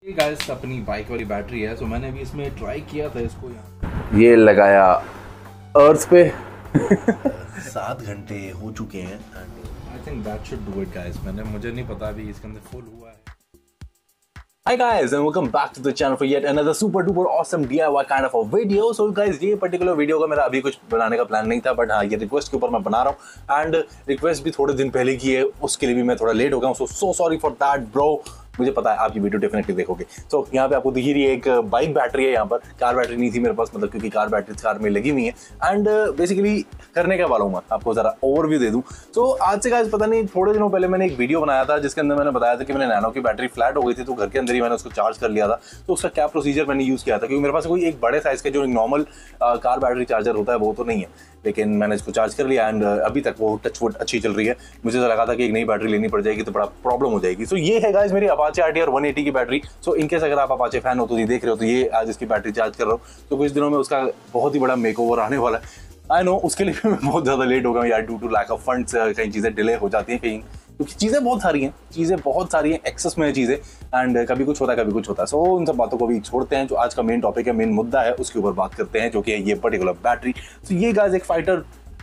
ये गाइस अपनी बाइक वाली बैटरी है, तो मैंने अभी इसमें ट्राई किया था इसको यहाँ ये लगाया अर्थ पे 7 घंटे हो चुके हैं। I think that should do it guys. मुझे नहीं पता अभी इसके अंदर फुल हुआ है। Hi guys and welcome back to the channel for yet another super duper awesome DIY kind of a video. So guys, ये पर्टिकुलर वीडियो का मेरा अभी कुछ बनाने का प्लान नहीं था, बट हाँ ये रिक्वेस्ट के ऊपर मैं बना रहा हूँ एंड रिक्वेस्ट भी थोड़े दिन पहले की है, उसके लिए भी मैं थोड़ा लेट हो गया हूँ। So sorry for that bro. मुझे पता है आप ये वीडियो डेफिनेटली देखोगे। तो यहाँ पे आपको दिख रही है एक बाइक बैटरी है, यहाँ पर कार बैटरी नहीं थी मेरे पास, मतलब क्योंकि कार बैटरी कार में लगी हुई है एंड बेसिकली करने क्या वाला हूँ मैं आपको जरा ओवरव्यू दे दूँ। तो आज से गाइस पता नहीं थोड़े दिनों पहले मैंने एक वीडियो बनाया था जिसके अंदर मैंने बताया था कि मैंने नैनो की बैटरी फ्लैट हो गई थी, तो घर के अंदर ही मैंने उसको चार्ज कर लिया था। तो उसका क्या प्रोसीजर मैंने यूज़ किया था, क्योंकि मेरे पास कोई एक बड़े साइज का जो नॉर्मल कार बैटरी चार्जर होता है वो तो नहीं है, लेकिन मैंने इसको चार्ज कर लिया एंड अभी तक वो टचवुड अच्छी चल रही है। मुझे तो लगा था कि एक नई बैटरी लेनी पड़ जाएगी तो बड़ा प्रॉब्लम हो जाएगी। सो ये है गाइस मेरी अपाचे RTR 180 की बैटरी। सो इनकेस अगर आप अपाचे फैन हो तो ये देख रहे हो, तो ये आज इसकी बैटरी चार्ज कर रहा हूँ। तो कुछ दिनों में उसका बहुत ही बड़ा मेकओवर आने वाला है। आई नो उसके लिए भी मैं बहुत ज़्यादा लेट हो गया यार, due to lack of funds कई चीज़ें डिले हो जाती हैं कहीं, क्योंकि चीज़ें बहुत सारी हैं, एक्सेस में है चीज़ें एंड कभी कुछ होता है कभी कुछ होता है। सो उन सब बातों को भी छोड़ते हैं। जो आज का मेन टॉपिक है, मेन मुद्दा है, उसके ऊपर बात करते हैं, जो कि है ये पर्टिकुलर बैटरी। तो ये गाइस एक फाइटर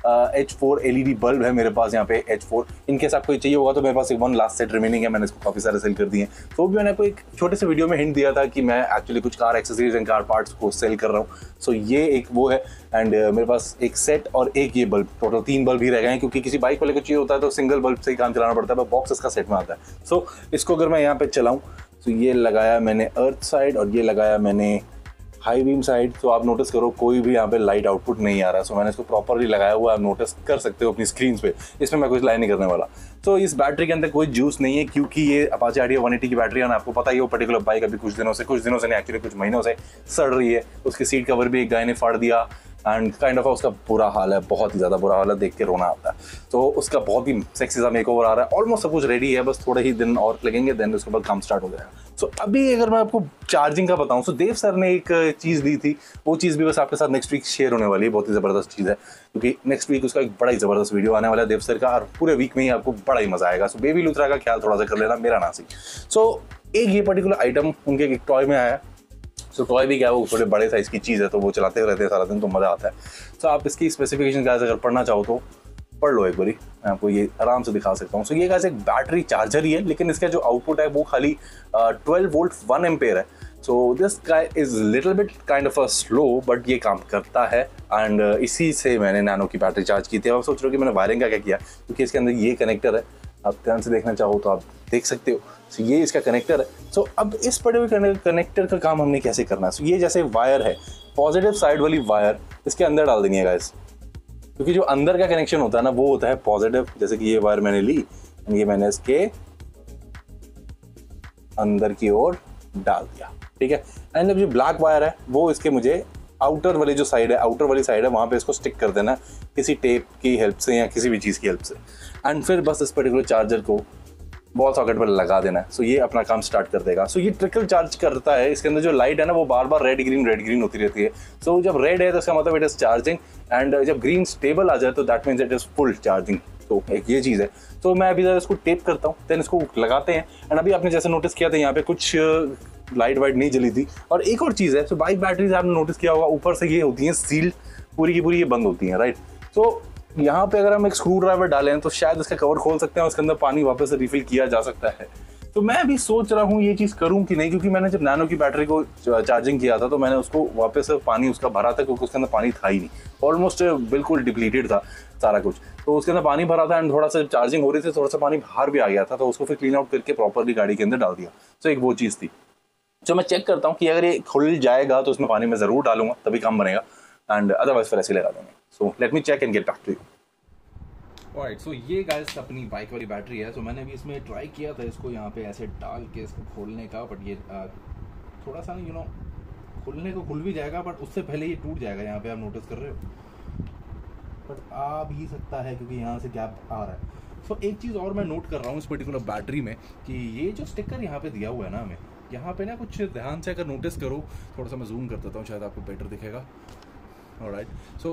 H4 LED बल्ब है मेरे पास यहाँ पे H4। इनकेस आपको चाहिए होगा तो मेरे पास एक वन लास्ट सेट रिमेनिंग है, मैंने इसको काफ़ी सारे सेल कर दिए हैं। तो भी मैंने आपको एक छोटे से वीडियो में हिंट दिया था कि मैं एक्चुअली कुछ car accessories and car parts को सेल कर रहा हूँ। सो ये एक वो है एंड मेरे पास एक सेट और एक ये बल्ब, टोटल 3 बल्ब ही रह गए हैं, क्योंकि किसी बाइक वाले को चाहिए होता है तो सिंगल बल्ब से ही काम चलाना पड़ता है, बॉक्स इसका सेट में आता है। सो इसको अगर मैं यहाँ पे चलाऊँ तो ये लगाया मैंने अर्थ साइड और ये लगाया मैंने हाई बीम साइड। तो आप नोटिस करो कोई भी यहाँ पे लाइट आउटपुट नहीं आ रहा है। सो मैंने इसको प्रॉपरली लगाया हुआ, आप नोटिस कर सकते हो अपनी स्क्रीन पे। इसमें मैं कुछ लाइन नहीं करने वाला। तो इस बैटरी के अंदर कोई जूस नहीं है, क्योंकि ये अपाचे RTR 180 की बैटरी है ना, आपको पता ही है वो पर्टिकुलर बाइक अभी कुछ दिनों से नहीं, एक्चुअली कुछ महीनों से सड़ रही है। उसकी सीट कवर भी एक गाय ने फाड़ दिया एंड काइंड ऑफ उसका बुरा हाल है, बहुत ही ज़्यादा बुरा हाल है, देख के रोना आता है। तो उसका बहुत ही सेक्सी सा मेकओवर आ रहा है, ऑलमोस्ट सब कुछ रेडी है, बस थोड़े ही दिन और लगेंगे, देन उसके बाद काम स्टार्ट हो जाएगा। सो अभी अगर मैं आपको चार्जिंग का बताऊं, तो देव सर ने एक चीज़ दी थी, वो चीज़ भी बस आपके साथ नेक्स्ट वीक शेयर होने वाली है। बहुत ही ज़बरदस्त चीज़ है, क्योंकि नेक्स्ट वीक उसका एक बड़ा ही ज़बरदस्त वीडियो आने वाला है देव सर का, और पूरे वीक में ही आपको बड़ा ही मजा आएगा। सो बेबी लुथरा का ख्याल थोड़ा सा कर लेना, मेरा नासी। सो एक ये पर्टिकुलर आइटम उनके एक टॉय में आया। सो टॉय भी क्या है, वो थोड़े बड़े साइज़ की चीज़ है, तो वो चलाते रहते हैं सारा दिन, तो मज़ा आता है। सो आप इसकी स्पेसिफिकेशन गाइस अगर पढ़ना चाहो तो पढ़ लो एक बारी, मैं आपको ये आराम से दिखा सकता हूँ। सो ये गाइस एक बैटरी चार्जर ही है, लेकिन इसका जो आउटपुट है वो खाली 12 वोल्ट 1 एम्पेयर है। So this guy is little bit kind of a slow, but ये काम करता है एंड इसी से मैंने नैनो की बैटरी चार्ज की थी। आप सोच रहे हो कि मैंने वायरिंग का क्या किया, क्योंकि इसके अंदर ये कनेक्टर है, आप ध्यान से देखना चाहो तो आप देख सकते हो। सो ये इसका कनेक्टर है। सो अब इस पर्टिकुलर कनेक्टर का काम हमने कैसे करना है। सो ये जैसे वायर है, पॉजिटिव साइड वाली वायर इसके अंदर डाल देनी है गाइस, क्योंकि जो अंदर का कनेक्शन होता है ना वो होता है पॉजिटिव। जैसे कि ये वायर मैंने ली, ये मैंने इसके अंदर की ओर डाल दिया, ठीक है। एंड जब ये ब्लैक वायर है वो इसके मुझे आउटर वाली जो साइड है, आउटर वाली साइड है, वहाँ पे इसको स्टिक कर देना किसी टेप की हेल्प से या किसी भी चीज़ की हेल्प से, एंड फिर बस इस पर्टिकुलर चार्जर को वॉल सॉकेट पर लगा देना है। सो ये अपना काम स्टार्ट कर देगा। सो ये ट्रिकल चार्ज करता है। इसके अंदर जो लाइट है ना वो बार बार रेड ग्रीन होती रहती है। सो जब रेड है तो इसका मतलब इट इज़ चार्जिंग, एंड जब ग्रीन स्टेबल आ जाए तो that means it is full charging. तो एक ये चीज़ है। तो मैं अभी ज़रा इसको टेप करता हूँ, देन इसको लगाते हैं। एंड अभी आपने जैसे नोटिस किया था यहाँ पे कुछ लाइट वाइट नहीं जली थी। और एक और चीज़ है, तो बाइक बैटरीज आपने नोटिस किया होगा ऊपर से ये होती हैं सील्ड, पूरी की पूरी ये बंद होती हैं, राइट। तो यहाँ पे अगर हम एक स्क्रू ड्राइवर डालें तो शायद इसका कवर खोल सकते हैं और उसके अंदर पानी वापस से रिफिल किया जा सकता है। तो मैं अभी सोच रहा हूँ ये चीज़ करूँ कि नहीं, क्योंकि मैंने जब नैनो की बैटरी को चार्जिंग किया था तो मैंने उसको वापस से पानी उसका भरा था, क्योंकि उसके अंदर पानी था ही नहीं, ऑलमोस्ट बिल्कुल डिप्लीटेड था सारा कुछ। तो उसके अंदर पानी भरा था एंड थोड़ा सा चार्जिंग हो रही थी, थोड़ा सा पानी बाहर भी आ गया था, तो उसको फिर क्लीन आउट करके प्रॉपरली गाड़ी के अंदर डाल दिया। तो एक वो चीज़ थी। तो मैं चेक करता हूँ कि अगर ये खुल जाएगा तो उसमें पानी मैं ज़रूर डालूंगा, तभी काम बनेगा, एंड अदरवाइज फिर ऐसे लगा देंगे। So let me check and get back to you. Alright, so ये गाइस अपनी बाइक वाली बैटरी है। सो मैंने अभी इसमें ट्राई किया था इसको यहाँ पे ऐसे डाल के इसको खोलने का, बट ये थोड़ा सा ना खुलने को खुल भी जाएगा, बट उससे पहले ये टूट जाएगा। यहाँ पे आप नोटिस कर रहे हो, बट आ भी सकता है क्योंकि यहाँ से गैप आ रहा है। सो एक चीज़ और मैं नोट कर रहा हूँ इस पर्टिकुलर बैटरी में, कि ये जो स्टिकर यहाँ पे दिया हुआ है ना हमें, यहाँ पे ना कुछ ध्यान से अगर नोटिस करो, थोड़ा सा मैं जूम कर देता हूँ, शायद आपको बेटर दिखेगा। ऑलराइट, सो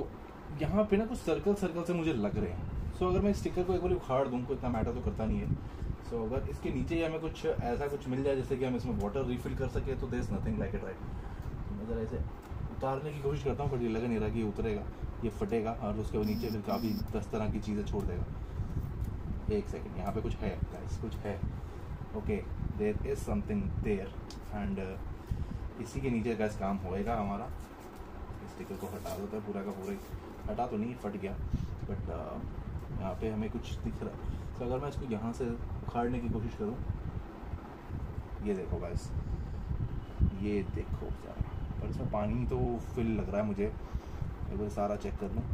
यहाँ पे ना कुछ सर्कल सर्कल से मुझे लग रहे हैं। सो अगर मैं स्टिकर को एक बार उखाड़ दूँ तो इतना मैटर तो करता नहीं है। सो अगर इसके नीचे हमें कुछ ऐसा कुछ मिल जाए जैसे कि हम इसमें वाटर रिफिल कर सके तो there is nothing like it, right. मैं ज़रा ऐसे उतारने की कोशिश करता हूँ बट ये लग नहीं रहा कि ये उतरेगा, ये फटेगा और उसके नीचे फिर काफ़ी 10 तरह की चीज़ें छोड़ देगा। एक सेकेंड, यहाँ पे कुछ है गाइस, कुछ है। Okay, there is something there and इसी के नीचे गाइस काम होएगा हमारा। स्टिकर को हटा देता है पूरा का पूरा, हटा तो नहीं, फट गया, बट यहाँ पे हमें कुछ दिख रहा है। तो अगर मैं इसको यहाँ से उखाड़ने की कोशिश करूँ, ये देखो गाइस, ये देखो सारा, पर इसमें पानी तो फिल लग रहा है मुझे। एक बार सारा चेक कर लूँ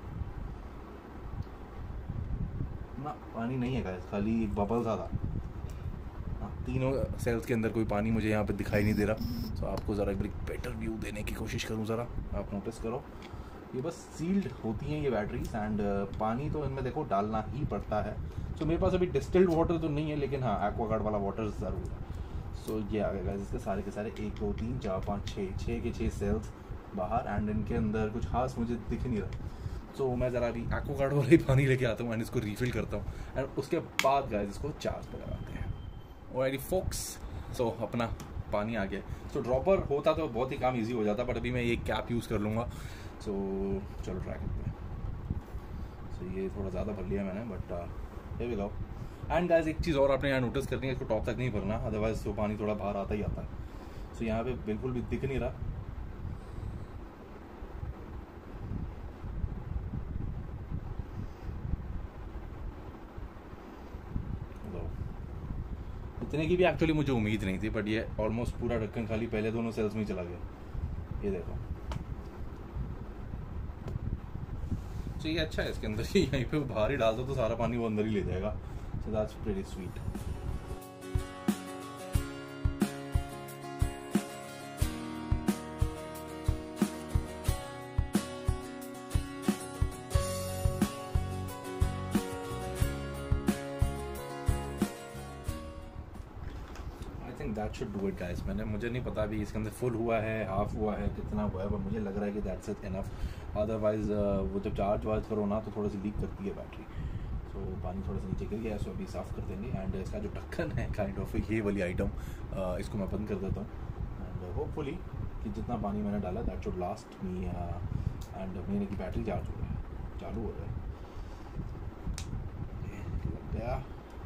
ना, पानी नहीं है गाइस, खाली एक बबल सा था। तीनों सेल्स के अंदर कोई पानी मुझे यहाँ पे दिखाई नहीं दे रहा। तो आपको ज़रा एक बेटर व्यू देने की कोशिश करूँ, ज़रा आप नोटिस करो, ये बस सील्ड होती हैं ये बैटरीज एंड पानी तो इनमें देखो डालना ही पड़ता है। सो मेरे पास अभी डिस्टिल्ड वाटर तो नहीं है, लेकिन हाँ एक्वागार्ड वाला वाटर ज़रूर है। सो ये आ गया इसके सारे के सारे 1 2 3 4 5 6 के 6 सेल्स बाहर एंड इनके अंदर कुछ खास मुझे दिख नहीं रहा। सो मैं ज़रा अभी एक्वागार्ड वाला ही पानी लेके आता हूँ एंड इसको रिफिल करता हूँ एंड उसके बाद गाइस इसको चार्ज पर लगाते हैं। ऑलराइट फोक्स, सो अपना पानी आ गया। सो ड्रॉपर होता तो बहुत ही काम इजी हो जाता, बट अभी मैं ये कैप यूज़ कर लूँगा। सो चलो ट्राई करते हैं। सो ये थोड़ा ज़्यादा भर लिया मैंने, बट ये भी गाओ। एंड गाइस एक चीज़ और आपने यहाँ नोटिस करनी है, इसको टॉप तक नहीं भरना, अदरवाइज तो पानी थोड़ा बाहर आता ही आता है। सो यहाँ पे बिल्कुल भी दिख नहीं रहा। इतने की भी एक्चुअली मुझे उम्मीद नहीं थी, बट ये ऑलमोस्ट पूरा ढक्कन खाली पहले दोनों सेल्स में ही चला गया। ये देखो, तो ये अच्छा है, इसके अंदर ही यहीं पे बाहर ही डाल दो तो सारा पानी वो अंदर ही ले जाएगा। So that's pretty sweet. That should do it guys. मुझे नहीं पता अभी इसके अंदर फुल हुआ है, हाफ हुआ है, कितना हुआ है, पर मुझे लग रहा है कि दैट्स इट इनफ। अदरवाइज वो जब चार्ज वार्ज करो ना तो थोड़ी सी लीक करती है बैटरी। सो पानी थोड़ा सा नीचे गिर गया, सो अभी साफ़ कर देंगे। एंड इसका जो ढक्कन है काइंड ऑफ ये वाली आइटम, इसको मैं बंद कर देता हूँ एंड होपफुली कि जितना पानी मैंने डाला that should last me and मेरे की बैटरी चार्ज हो गया, चालू हो गया, लग गया।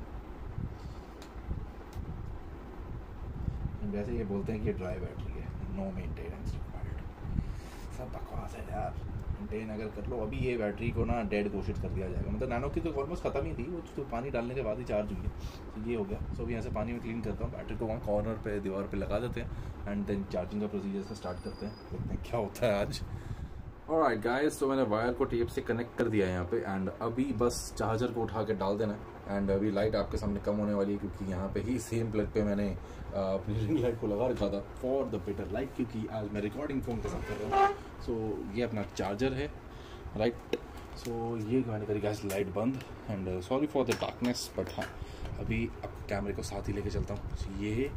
वैसे ये बोलते हैं कि ये ड्राई बैटरी है, नो मेंटेनेंस रिक्वायर्ड। सब बकवास है यार, मेंटेन अगर कर लो। अभी ये बैटरी को ना डेड घोषित कर दिया जाएगा। मतलब नैनो की तो ऑलमोस्ट ख़त्म ही थी, वो तो पानी डालने के बाद ही चार्ज हुई है। तो ये हो गया। सो अभी यहाँ से पानी में क्लीन करता हूँ, बैटरी को वहाँ कॉर्नर पे दीवार पे लगा देते हैं एंड देन चार्जिंग का प्रोसीजर से स्टार्ट करते हैं, देखते हैं क्या होता है आज। ऑलराइट गाइस, तो मैंने वायर को टेप से कनेक्ट कर दिया है यहाँ पे एंड अभी बस चार्जर को उठा के डाल देना है। एंड अभी लाइट आपके सामने कम होने वाली है क्योंकि यहाँ पे ही सेम प्लग पे मैंने अपनी रिंग लाइट को लगा रखा था फॉर द बेटर लाइट, क्योंकि आज मैं रिकॉर्डिंग फ़ोन के साथ कर रहा हूँ। सो ये अपना चार्जर है, राइट। सो ये मैंने करी गाइस लाइट बंद and sorry for the darkness, but हाँ अभी अब कैमरे को साथ ही लेके चलता हूँ। so ये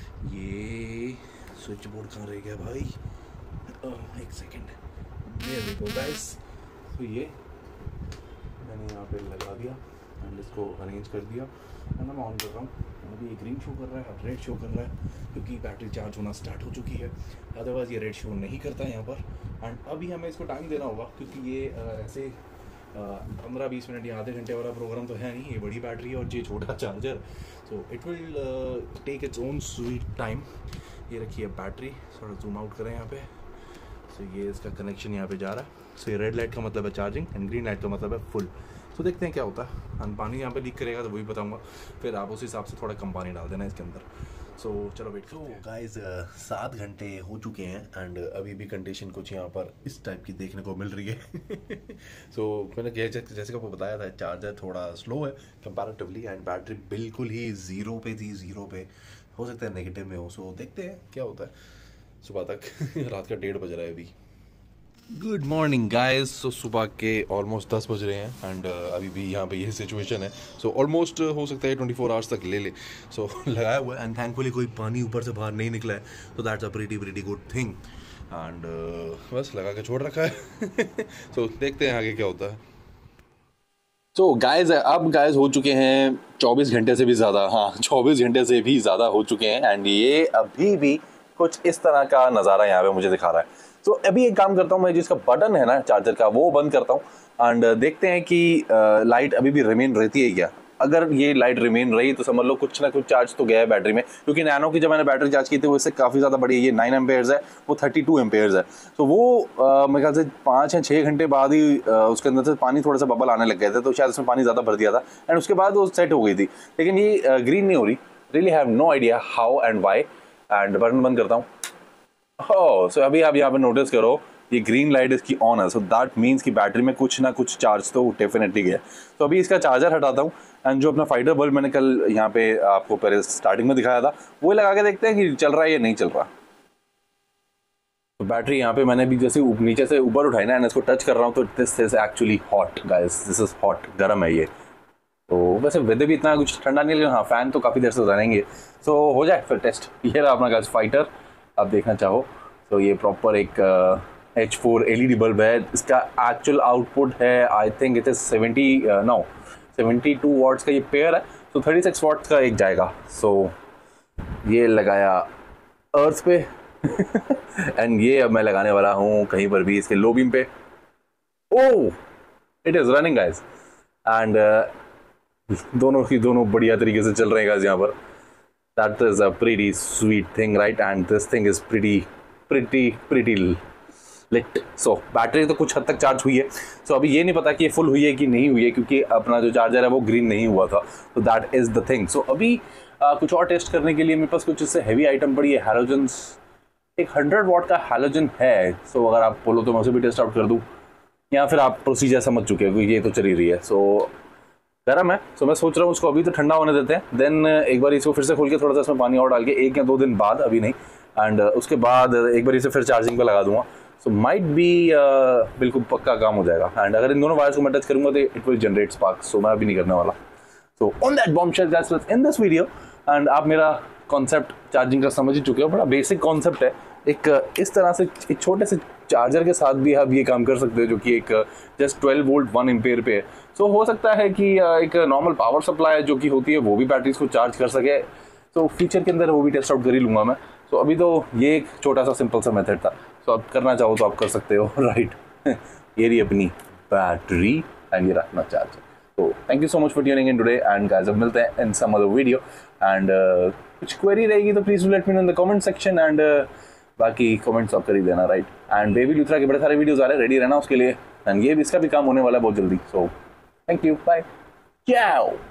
स्विच बोर्ड कहाँ रह गया भाई, एक second, There we go guys। तो ये मैंने यहाँ पे लगा दिया एंड इसको अरेंज कर दिया एंड मैं ऑन कर रहा हूँ। अभी ये ग्रीन शो कर रहा है, रेड शो कर रहा है क्योंकि बैटरी चार्ज होना स्टार्ट हो चुकी है। अदरवाइज़ ये रेड शो नहीं करता है यहाँ पर। एंड अभी हमें इसको टाइम देना होगा क्योंकि ये ऐसे 15-20 मिनट या आधे घंटे वाला प्रोग्राम तो है नहीं, ये बड़ी बैटरी है और ये छोटा charger, so it will take its own sweet time. ये रखिए बैटरी, थोड़ा जूम आउट करें यहाँ पे। सो ये इसका कनेक्शन यहाँ पे जा रहा है। सो ये रेड लाइट का मतलब है चार्जिंग एंड ग्रीन लाइट का मतलब है फुल। तो देखते हैं क्या होता है। एंड पानी यहाँ पे लीक करेगा तो वही बताऊँगा, फिर आप उस हिसाब से थोड़ा कम पानी डाल देना इसके अंदर। सो चलो वेट करो गाइस, 7 घंटे हो चुके हैं एंड अभी भी कंडीशन कुछ यहाँ पर इस टाइप की देखने को मिल रही है। सो मैंने जैसे कि आपको बताया था चार्जर थोड़ा स्लो है कंपैरेटिवली एंड बैटरी बिल्कुल ही ज़ीरो पे थी, ज़ीरो पे हो सकता है नेगेटिव में हो। सो देखते हैं क्या होता है सुबह तक। रात का 1:30 बज रहा है अभी। Good morning guys. सो सुबह के ऑलमोस्ट 10 बज रहे हैं एंड अभी भी यहाँ पे ये सिचुएशन है। सो ऑलमोस्ट हो सकता है 24 आवर्स तक ले ले। सो लगाया हुआ है एंड थैंकफुली कोई पानी ऊपर से बाहर नहीं निकला है, तो that's a pretty good thing. And बस लगा के छोड़ रखा है। तो देखते हैं आगे क्या होता है। तो गाइज अब गाइज हो चुके हैं 24 घंटे से भी ज़्यादा, हाँ 24 घंटे से भी ज़्यादा हो चुके हैं एंड ये अभी भी कुछ इस तरह का नज़ारा यहाँ पे मुझे दिखा रहा है। तो अभी एक काम करता हूँ, मैं जिसका बटन है ना चार्जर का वो बंद करता हूँ एंड देखते हैं कि लाइट अभी भी रिमेन रहती है क्या। अगर ये लाइट रिमेन रही तो समझ लो कुछ ना कुछ चार्ज तो गया है बैटरी में, क्योंकि नैनो की जब मैंने बैटरी चार्ज की थी वो इससे काफ़ी ज़्यादा बड़ी है, ये 9 एम्पेयर्स है, वो 32 एम्पेयर्स है। तो वो मेरे ख्याल से 5 या 6 घंटे बाद ही उसके अंदर से पानी थोड़ा सा बबल आने लग गए थे, तो शायद उसमें पानी ज़्यादा भर दिया था एंड उसके बाद वो सेट हो गई थी। लेकिन ये ग्रीन नहीं हो रही, really have no idea how and why. And button बंद करता हूँ। हो सो अभी आप यहाँ पे नोटिस करो ये ग्रीन लाइट इसकी ऑन है, सो दैट मीन्स कि बैटरी में कुछ ना कुछ चार्ज तो डेफिनेटली गया। तो अभी इसका चार्जर हटाता हूँ एंड जो अपना फाइटर बल्ब मैंने कल यहाँ पे आपको पहले स्टार्टिंग में दिखाया था वो लगा के देखते हैं कि चल रहा है या नहीं चल रहा। तो बैटरी यहाँ पे मैंने भी जैसे नीचे से ऊपर उठाई ना एंड इसको टच कर रहा हूँ तो this is actually hot guys, this is hot, गर्म है ये। तो वैसे वेदर भी इतना कुछ ठंडा नहीं, लेकिन हाँ फैन तो काफ़ी देर से रहेंगे। सो हो जाए फिर टेस्ट। ये रहा अपना गाइस फाइटर, आप देखना चाहो तो ये प्रॉपर एक H4 LED बल्ब है। इसका एक्चुअल आउटपुट है I think it is 72 watts का ये पेयर है, तो 36 वाट्स का एक जाएगा। सो ये लगाया अर्थ पे एंड ये अब मैं लगाने वाला हूँ कहीं पर भी इसके लो बीम पे। Oh it is running guys and दोनों की दोनों बढ़िया तरीके से चल रहे हैं गाइस यहाँ पर। That is a pretty sweet thing right, and this thing is pretty lit. So battery तो कुछ हद तक चार्ज हुई है। सो अभी ये नहीं पता कि ये फुल हुई है कि नहीं हुई है, क्योंकि अपना जो चार्जर है वो ग्रीन नहीं हुआ था। तो that is the thing. So अभी कुछ और टेस्ट करने के लिए मेरे पास कुछ इससे हैवी आइटम पड़ी है। हैलोजन्स एक 100 वाट का हैलोजन है। सो अगर आप बोलो तो मैं उसे भी टेस्ट आउट कर दूँ, या फिर आप प्रोसीजर समझ चुके हो क्योंकि ये तो चली रही है। सो गर्म है, सो मैं सोच रहा हूँ उसको अभी तो ठंडा होने देते हैं, देन एक बार इसको फिर से खोल के थोड़ा सा इसमें पानी और डाल के 1 या 2 दिन बाद, अभी नहीं, एंड उसके बाद एक बार इसे फिर चार्जिंग पे लगा दूंगा। सो माइट बी बिल्कुल पक्का काम हो जाएगा। एंड अगर इन दोनों वायर्स को मैं टच करूंगा तो it will generate spark. So मैं अभी नहीं करने वाला। So on that bombshell guys in this video, and आप मेरा कॉन्सेप्ट चार्जिंग का समझ ही चुके हो। बड़ा बेसिक कॉन्सेप्ट है। एक इस तरह से एक छोटे से चार्जर के साथ भी आप ये काम कर सकते हो, जो कि एक जस्ट 12 वोल्ट 1 एम्पेयर पे है। सो हो सकता है कि एक नॉर्मल पावर सप्लाई जो कि होती है वो भी बैटरीज को चार्ज कर सके। तो फ्यूचर के अंदर वो भी टेस्ट आउट कर ही लूँगा मैं। सो अभी तो ये एक छोटा सा सिंपल सा मेथड था। सो आप करना चाहो तो आप कर सकते हो राइट। ये रही अपनी बैटरी एंड ये रखना चार्जर। तो thank you so much for tuning in today and guys अब मिलते हैं in some other video. And कुछ क्वेरी रहेगी तो please do let me know in the comment section, and बाकी कमेंट्स आप कर ही देना राइट। एंड बेबी लूथरा के बड़े सारे वीडियोस आ रहे हैं, रेडी रहना उसके लिए। एंड ये भी इसका भी काम होने वाला है बहुत जल्दी। So thank you, bye, ciao।